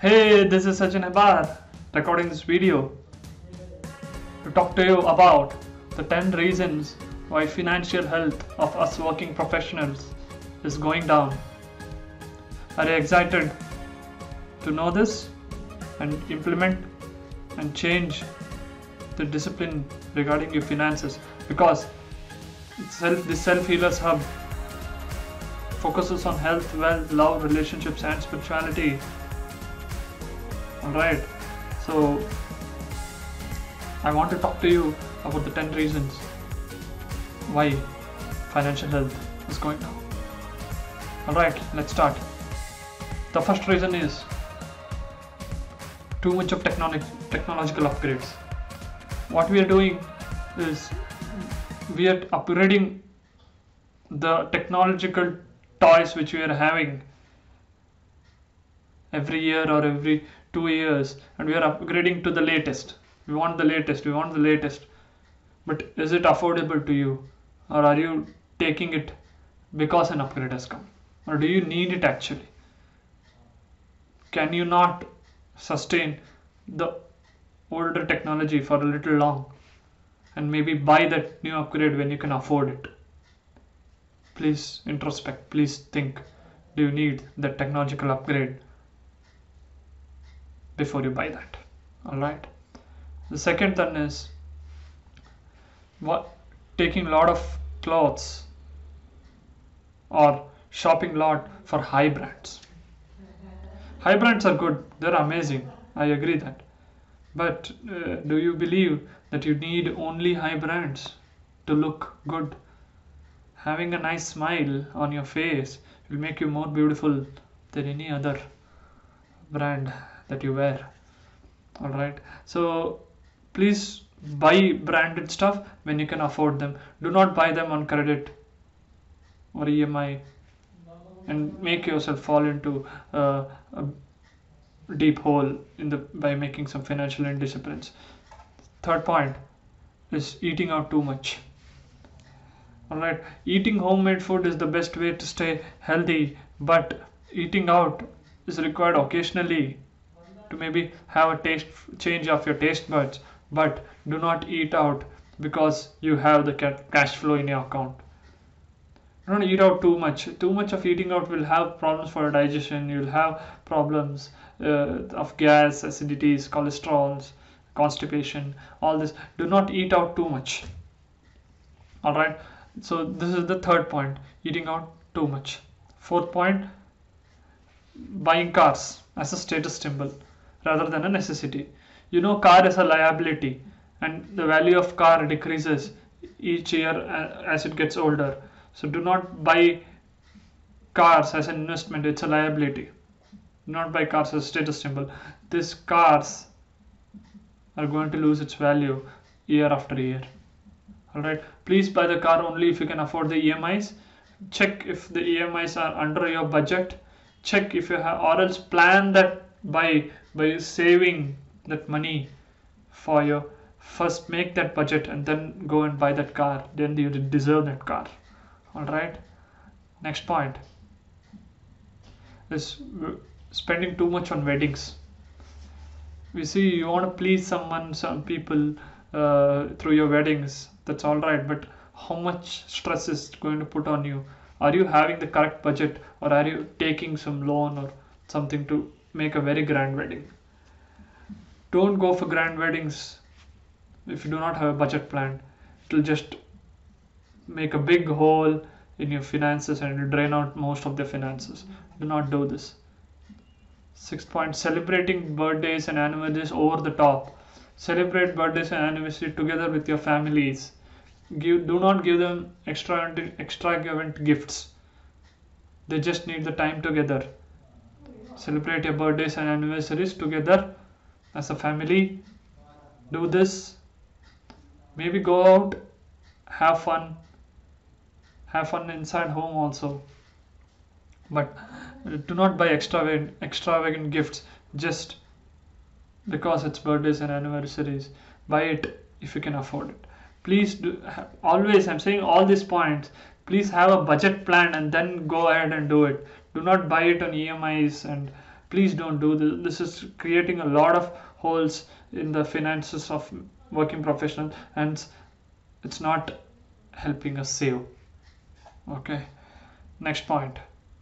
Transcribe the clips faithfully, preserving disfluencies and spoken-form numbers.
Hey, this is Sachin Hebar recording this video to talk to you about the ten reasons why financial health of us working professionals is going down. Are you excited to know this and implement and change the discipline regarding your finances? Because self, the Self Healers Hub focuses on health, wealth, love, relationships and spirituality. Alright, so I want to talk to you about the ten reasons why financial health is going down. Alright, let's start. The first reason is too much of technolog- technological upgrades. What we are doing is we are upgrading the technological toys which we are having every year or every two years, and we are upgrading to the latest. We want the latest, we want the latest. But is it affordable to you, or are you taking it because an upgrade has come, or do you need it actually? Can you not sustain the older technology for a little long and maybe buy that new upgrade when you can afford it? Please introspect, please think, do you need that technological upgrade before you buy that? Alright. The second thing is what taking a lot of clothes or shopping lot for high brands. High brands are good, they're amazing, I agree that. But uh, do you believe that you need only high brands to look good? Having a nice smile on your face will make you more beautiful than any other brand that you wear. Alright, so please buy branded stuff when you can afford them. Do not buy them on credit or E M I and make yourself fall into uh, a deep hole in the by making some financial indisciplines. Third point is eating out too much. Alright, eating homemade food is the best way to stay healthy, but eating out is required occasionally to maybe have a taste change of your taste buds, but do not eat out because you have the cash flow in your account. Don't eat out too much. Too much of eating out will have problems for your digestion. You'll have problems uh, of gas, acidities, cholesterols, constipation, all this. Do not eat out too much. Alright, so this is the third point, eating out too much. Fourth point, buying cars as a status symbol rather than a necessity. You know, car is a liability and the value of car decreases each year as it gets older. So do not buy cars as an investment, it's a liability. Do not buy cars as a status symbol. These cars are going to lose its value year after year. Alright, please buy the car only if you can afford the E M Is. Check if the E M Is are under your budget. Check if you have, or else plan that by by saving that money for your first make that budget and then go and buy that car. Then you deserve that car. Alright, next point is spending too much on weddings. We see you want to please someone, some people uh, through your weddings, that's alright, but how much stress is going to put on you? Are you having the correct budget, or are you taking some loan or something to make a very grand wedding? Don't go for grand weddings if you do not have a budget plan. It will just make a big hole in your finances and you drain out most of the finances. Do not do this. Sixth point, celebrating birthdays and anniversaries over the top. Celebrate birthdays and anniversaries together with your families. Give, do not give them extra extravagant gifts. They just need the time together. Celebrate your birthdays and anniversaries together as a family. Do this. Maybe go out, have fun. Have fun inside home also. But do not buy extravagant, extravagant gifts just because it's birthdays and anniversaries. Buy it if you can afford it. Please do, always, I'm saying all these points, please have a budget plan and then go ahead and do it. Do not buy it on E M Is and Please don't do this. This is creating a lot of holes in the finances of working professional, and it's not helping us save. Okay, next point,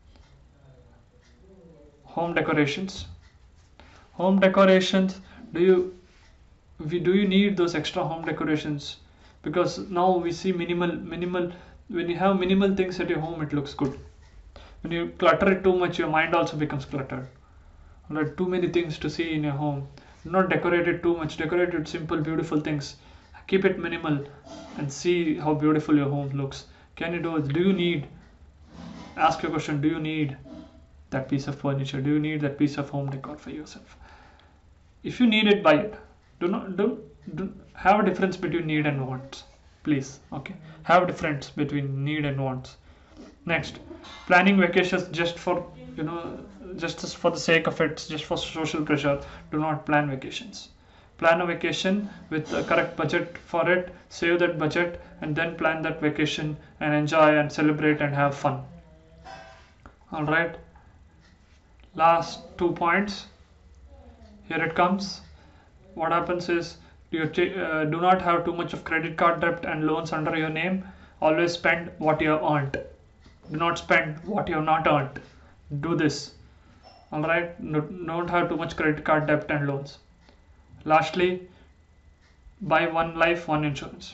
home decorations. Home decorations, do you we do you need those extra home decorations? Because now we see minimal minimal when you have minimal things at your home, it looks good. When you clutter it too much, your mind also becomes cluttered. Alright, too many things to see in your home. Do not decorate it too much. Decorate it simple, beautiful things. Keep it minimal and see how beautiful your home looks. Can you do it? Do you need? Ask your question. Do you need that piece of furniture? Do you need that piece of home decor for yourself? If you need it, buy it. Do not do, do have a difference between need and wants, please. Okay, have a difference between need and wants. Next, planning vacations just for you know just for the sake of it, just for social pressure. Do not plan vacations. Plan a vacation with a correct budget for it. Save that budget and then plan that vacation and enjoy and celebrate and have fun. All right. Last two points. Here it comes. What happens is you uh, do not have too much of credit card debt and loans under your name. Always spend what you have earned. Do not spend what you have not earned. Do this. All right. No, don't have too much credit card debt and loans. Lastly, buy one life, one insurance.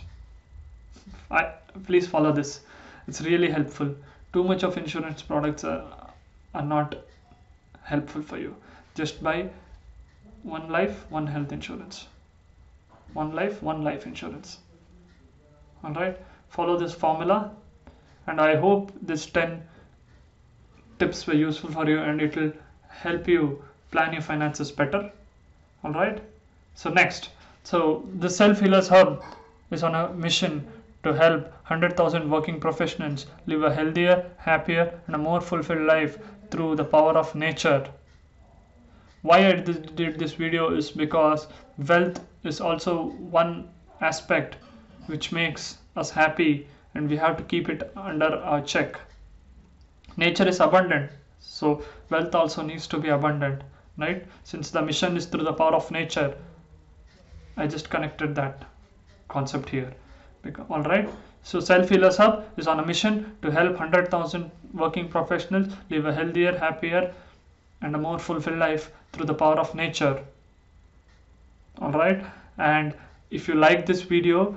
I, please follow this. It's really helpful. Too much of insurance products are, are not helpful for you. Just buy one life, one health insurance. One life, one life insurance. All right. Follow this formula, and I hope this ten tips were useful for you, and it will help you plan your finances better. All right. So next, so the Self Healers Hub is on a mission to help one hundred thousand working professionals live a healthier, happier, and a more fulfilled life through the power of nature. Why I did this video is because wealth is also one aspect which makes us happy, and we have to keep it under our check. Nature is abundant, so wealth also needs to be abundant, right? Since the mission is through the power of nature, I just connected that concept here. All right. So Self Healers Hub is on a mission to help one hundred thousand working professionals live a healthier, happier, and a more fulfilled life through the power of nature. All right. And if you like this video,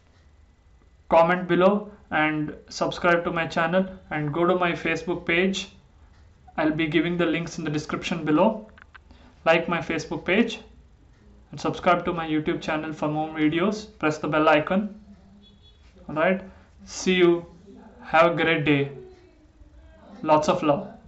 comment below and subscribe to my channel and go to my Facebook page. I'll be giving the links in the description below. Like my Facebook page and subscribe to my YouTube channel for more videos. Press the bell icon. All right. See you. Have a great day. Lots of love.